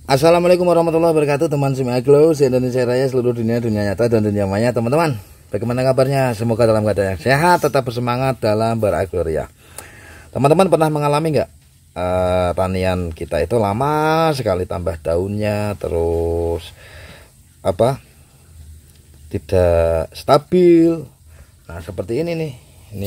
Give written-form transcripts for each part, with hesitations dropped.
Assalamualaikum warahmatullahi wabarakatuh, teman semua aglo se-Indonesia Raya, seluruh dunia nyata dan dunia maya. Teman-teman, bagaimana kabarnya? Semoga dalam keadaan yang sehat, tetap bersemangat dalam beragroria. Teman-teman pernah mengalami nggak tanian kita itu lama sekali tambah daunnya, terus tidak stabil. Nah seperti ini nih,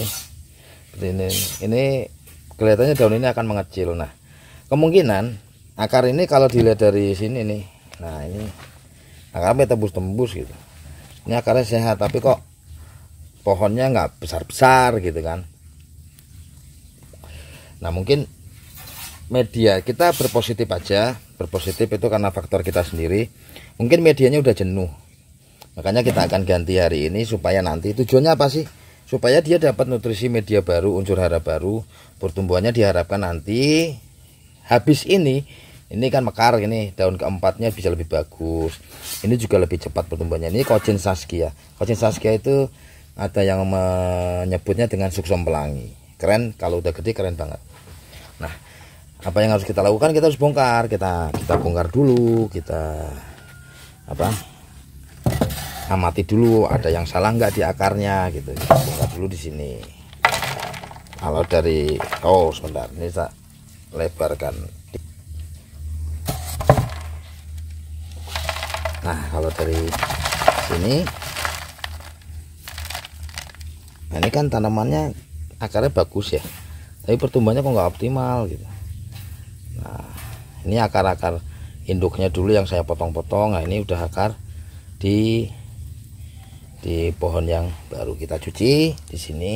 ini kelihatannya daun ini akan mengecil. Nah kemungkinan akar ini kalau dilihat dari sini nih, nah ini akarnya tembus-tembus gitu. Ini akarnya sehat, tapi kok pohonnya nggak besar-besar gitu kan. Nah mungkin media kita berpositif aja, berpositif itu karena faktor kita sendiri. Mungkin medianya udah jenuh, makanya kita akan ganti hari ini supaya nanti tujuannya apa sih? Supaya dia dapat nutrisi media baru, unsur hara baru, pertumbuhannya diharapkan nanti habis ini kan mekar, ini daun keempatnya bisa lebih bagus, ini juga lebih cepat pertumbuhannya. Ini Kojen Saskia. Kojen Saskia itu ada yang menyebutnya dengan suksom pelangi. Keren, kalau udah gede keren banget. Nah apa yang harus kita lakukan? Kita harus bongkar, kita bongkar dulu, kita amati dulu ada yang salah nggak di akarnya gitu. Kita bongkar dulu di sini. Kalau dari sebentar, ini saya lebarkan. Nah kalau dari sini, nah ini kan tanamannya akarnya bagus ya, tapi pertumbuhannya kok nggak optimal gitu. Nah ini akar-akar induknya dulu yang saya potong-potong. Nah ini udah akar di pohon yang baru, kita cuci di sini.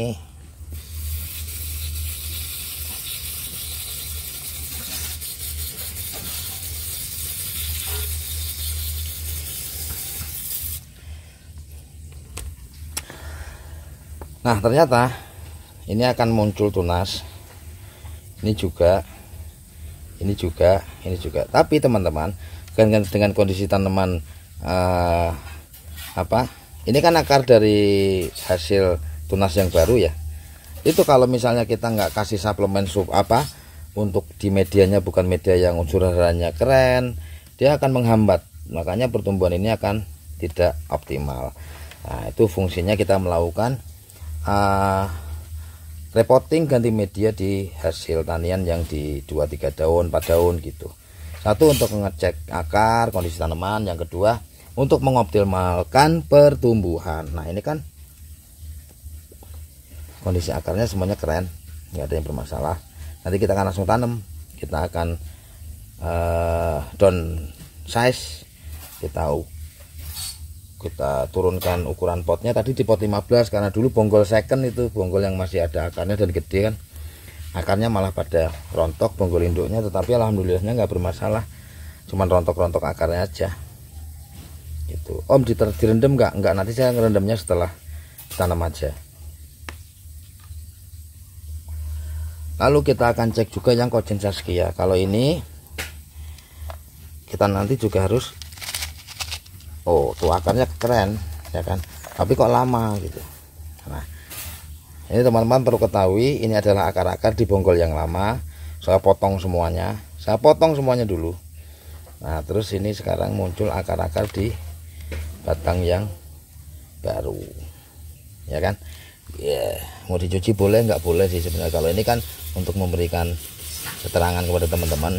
Nah ternyata ini akan muncul tunas, ini juga. Tapi teman-teman, dengan kondisi tanaman ini kan akar dari hasil tunas yang baru ya. Itu kalau misalnya kita nggak kasih suplemen untuk di medianya, bukan media yang unsur haranya keren, dia akan menghambat, makanya pertumbuhan ini akan tidak optimal. Nah itu fungsinya kita melakukan repotting, ganti media di hasil tanian yang di 2-3 daun 4 daun gitu. Satu untuk mengecek akar, kondisi tanaman. Yang kedua untuk mengoptimalkan pertumbuhan. Nah ini kan kondisi akarnya semuanya keren, nggak ada yang bermasalah. Nanti kita akan langsung tanam, kita akan down size, kita turunkan ukuran potnya. Tadi di pot 15 karena dulu bonggol second itu bonggol yang masih ada akarnya dan gede kan, akarnya malah pada rontok bonggol induknya, tetapi alhamdulillahnya nggak bermasalah, cuman rontok-rontok akarnya aja gitu. Om direndam nggak? Nanti saya ngerendamnya setelah tanam aja. Lalu kita akan cek juga yang Kojen Saskia. Kalau ini kita nanti juga harus, tuh akarnya keren ya kan, tapi kok lama gitu. Nah ini teman-teman perlu ketahui, ini adalah akar-akar di bonggol yang lama. Saya potong semuanya dulu. Nah terus ini sekarang muncul akar-akar di batang yang baru ya kan. Mau dicuci boleh, nggak boleh sih sebenarnya. Kalau ini kan untuk memberikan keterangan kepada teman-teman.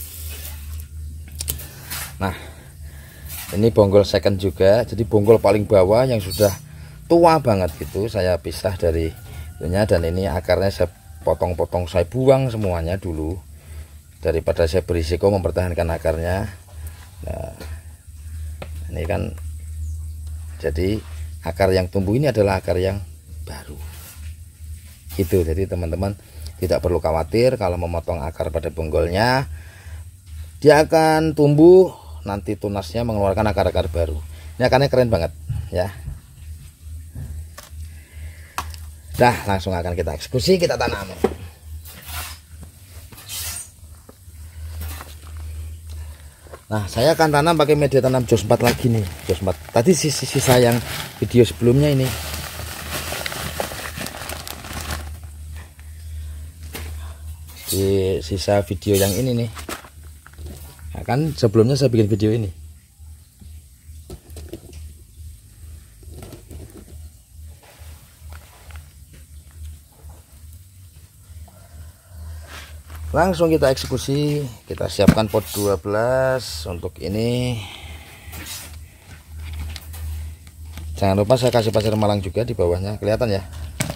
Nah ini bonggol second juga, jadi bonggol paling bawah yang sudah tua banget gitu saya pisah dari itunya, dan ini akarnya saya potong-potong, saya buang semuanya dulu daripada saya berisiko mempertahankan akarnya. Nah ini kan, jadi akar yang tumbuh ini adalah akar yang baru gitu. Jadi teman-teman tidak perlu khawatir kalau memotong akar pada bonggolnya, dia akan tumbuh nanti tunasnya mengeluarkan akar-akar baru. Ini akarnya keren banget ya. Dah langsung akan kita eksekusi, kita tanam. Nah saya akan tanam pakai media tanam Jos 4 lagi nih, Jos 4. Tadi sisa yang video sebelumnya ini. Di sisa video yang ini nih. Nah, kan sebelumnya saya bikin video ini. Langsung kita eksekusi. Kita siapkan pot 12 untuk ini. Jangan lupa saya kasih pasir malang juga di bawahnya, kelihatan ya.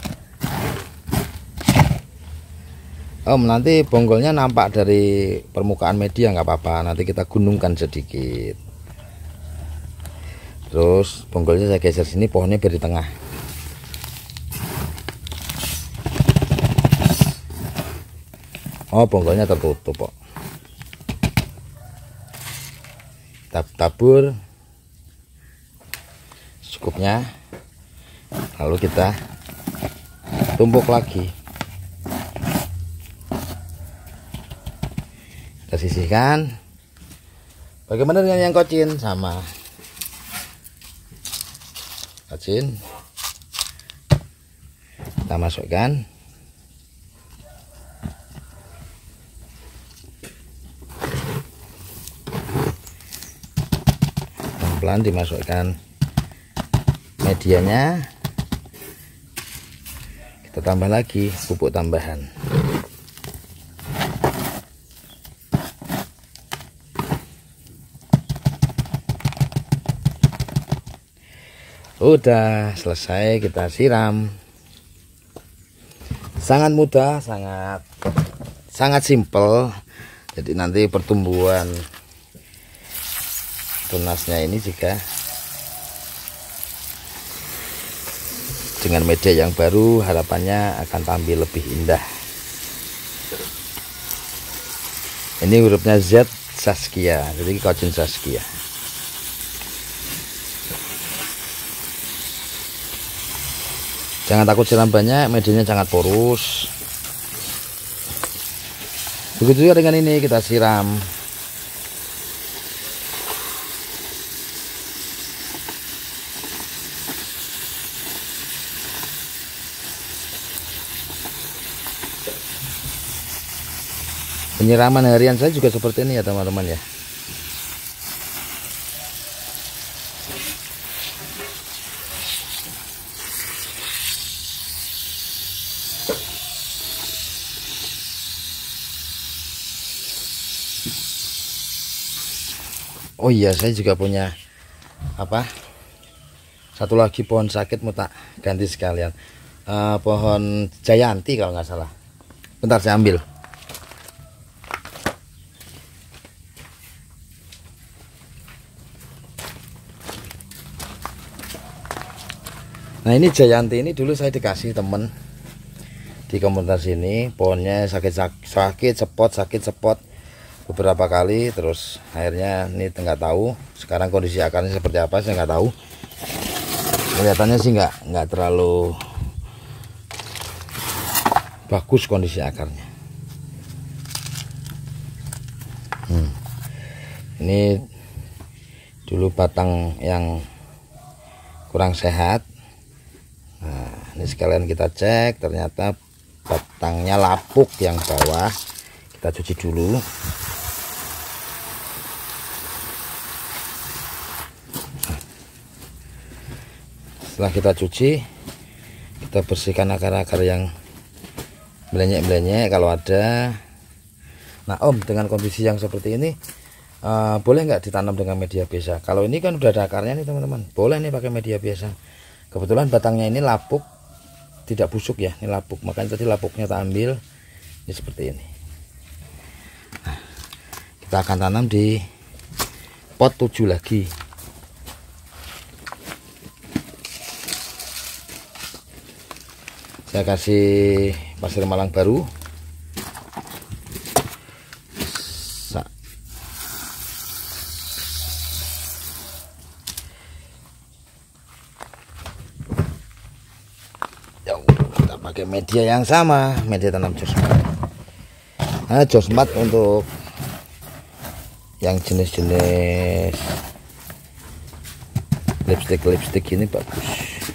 Nanti bonggolnya nampak dari permukaan media, nggak apa-apa, nanti kita gunungkan sedikit. Terus bonggolnya saya geser sini, pohonnya biar di tengah. Bonggolnya tertutup kok. Tabur cukupnya, lalu kita tumpuk lagi. Kita sisihkan. Bagaimana dengan yang kocin? Sama kocin kita masukkan. Pelan-pelan dimasukkan medianya. Kita tambah lagi pupuk tambahan. Udah selesai, kita siram. Sangat mudah, sangat simpel. Jadi nanti pertumbuhan tunasnya ini juga dengan media yang baru harapannya akan tampil lebih indah. Ini hurufnya Z Saskia, jadi kocin Saskia. Jangan takut siram banyak, medianya sangat porus. Begitu juga dengan ini, kita siram. Penyiraman harian saya juga seperti ini ya teman-teman ya. Oh iya, saya juga punya satu lagi pohon sakit, mau tak ganti sekalian. Pohon Jayanti kalau nggak salah. Bentar saya ambil. Nah, ini Jayanti ini dulu saya dikasih temen di komunitas ini. Pohonnya sakit sepot beberapa kali, terus akhirnya ini nggak tahu sekarang kondisi akarnya seperti apa, saya nggak tahu. Kelihatannya sih nggak terlalu bagus kondisi akarnya. Ini dulu batang yang kurang sehat. Nah, ini sekalian kita cek, ternyata batangnya lapuk yang bawah. Kita cuci dulu. Setelah kita cuci, kita bersihkan akar-akar yang melenyek-melenyek kalau ada. Nah dengan kondisi yang seperti ini, boleh nggak ditanam dengan media biasa? Kalau ini kan udah ada akarnya nih teman-teman, boleh nih pakai media biasa. Kebetulan batangnya ini lapuk, tidak busuk ya, ini lapuk, makanya tadi lapuknya tak ambil. Ini seperti ini. Nah, kita akan tanam di pot 7 lagi. Saya kasih pasir malang baru. Kita pakai media yang sama, media tanam Josmat. Nah, Josmat untuk yang jenis-jenis lipstick ini bagus.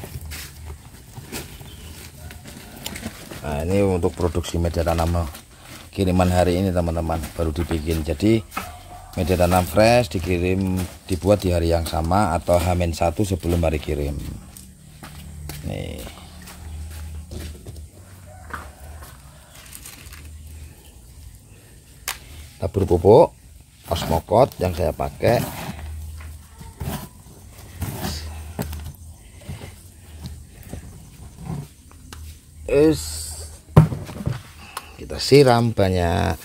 Nah, ini untuk produksi media tanam kiriman hari ini teman-teman, baru dibikin. Jadi Media tanam fresh dikirim, dibuat di hari yang sama atau H-1 sebelum hari kirim. Nih. Tabur pupuk Osmokot yang saya pakai. Kita siram banyak.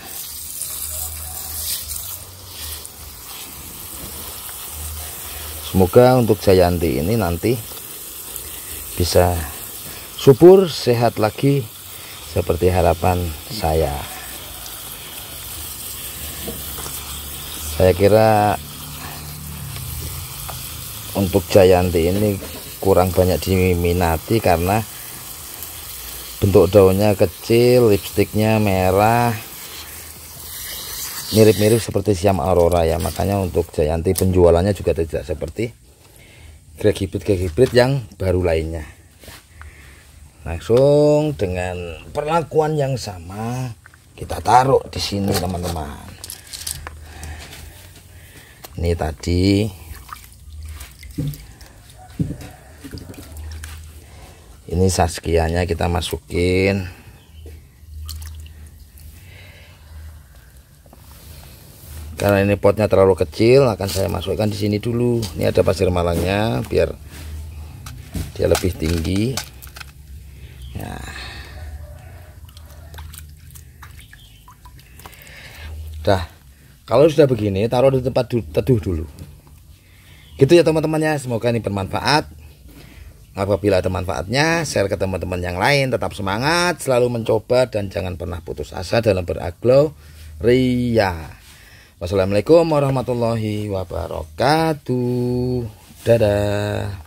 Semoga untuk Jayanti ini nanti bisa subur, sehat lagi seperti harapan saya. Saya kira untuk Jayanti ini kurang banyak diminati karena bentuk daunnya kecil, lipstiknya merah, mirip-mirip seperti Siam Aurora ya. Makanya untuk Jayanti penjualannya juga tidak seperti grek hibrid yang baru lainnya. Langsung dengan perlakuan yang sama kita taruh di sini teman-teman. Ini tadi ini Saskianya kita masukin. Karena ini potnya terlalu kecil, akan saya masukkan di sini dulu. Ini ada pasir malangnya biar dia lebih tinggi. Nah. Dah, kalau sudah begini taruh di tempat teduh dulu. Gitu ya teman-temannya, semoga ini bermanfaat. Apabila ada manfaatnya, share ke teman-teman yang lain. Tetap semangat, selalu mencoba dan jangan pernah putus asa dalam beragroria. Wassalamualaikum warahmatullahi wabarakatuh. Dadah.